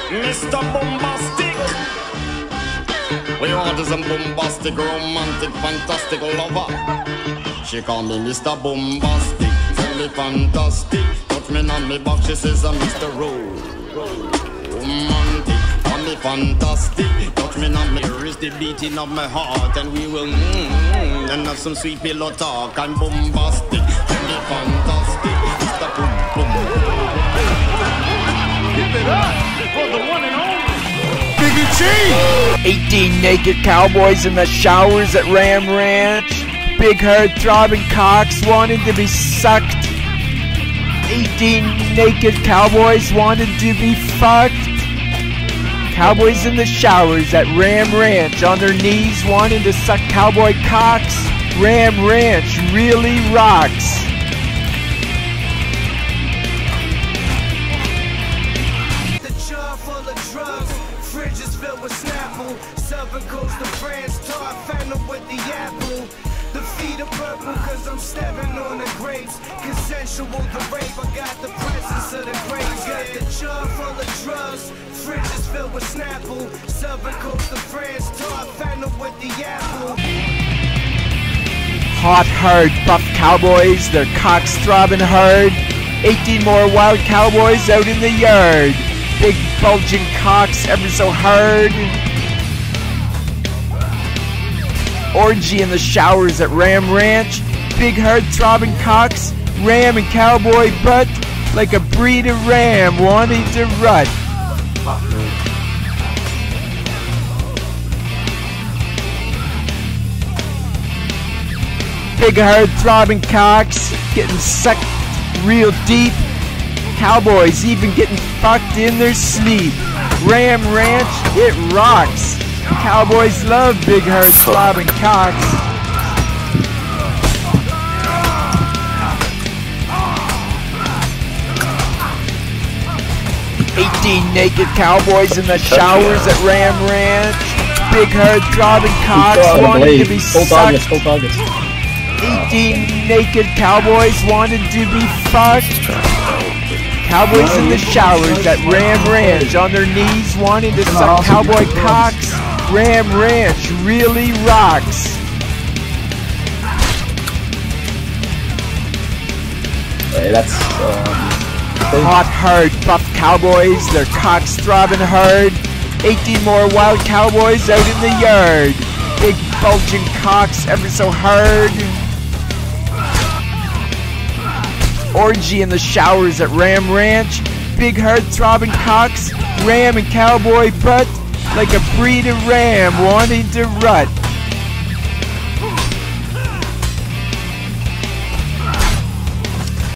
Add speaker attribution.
Speaker 1: Mr. Bombastic. We want is a bombastic, romantic, fantastic lover. She call me Mr. Bombastic, tell me fantastic. Touch me on me back, she says I'm Mr. Romantic, call me fantastic. Touch me on me, here is the beating of my heart. And we will and have some sweet pillow talk. And bombastic, tell me fantastic, Mr. Boom Boom. Give it up for the one and only Biggy G!
Speaker 2: 18 naked cowboys in the showers at Ram Ranch. Big herd throbbing cocks wanting to be sucked. 18 naked cowboys wanted to be fucked. Cowboys in the showers at Ram Ranch on their knees wanting to suck cowboy cocks. Ram Ranch really rocks.
Speaker 3: Fridges filled with Snapple, Southern Coast of France, tart fennel with the apple. The feet are purple cause I'm stepping on the grapes. Consensual the rape, I got the presence of the grapes. Got the jar full of drugs, fridges filled with Snapple, Southern Coast of France, tart fennel with the apple.
Speaker 2: Hot herd buff cowboys, their cocks throbbing hard. 18 more wild cowboys out in the yard. Big bulging cocks ever so hard. Orgy in the showers at Ram Ranch. Big herd throbbing cocks. Ram and cowboy butt like a breed of ram wanting to rut. Big herd throbbing cocks getting sucked real deep. Cowboys even getting fucked in their sleep. Ram Ranch, it rocks. Cowboys love big herd throbbing cocks. Naked cowboys in the showers at Ram Ranch. Big herd throbbing cocks wanting to be sucked. 18 naked cowboys wanted to be fucked. Cowboys in the showers at Ram Ranch on their knees wanting to suck cowboy cocks. Ram Ranch really rocks.
Speaker 4: Hey, that's
Speaker 2: hot hard buff cowboys, their cocks throbbing hard. 18 more wild cowboys out in the yard. Big bulging cocks ever so hard. Orgy in the showers at Ram Ranch. Big herd throbbing cocks. Ram and cowboy butt like a breed of ram wanting to rut.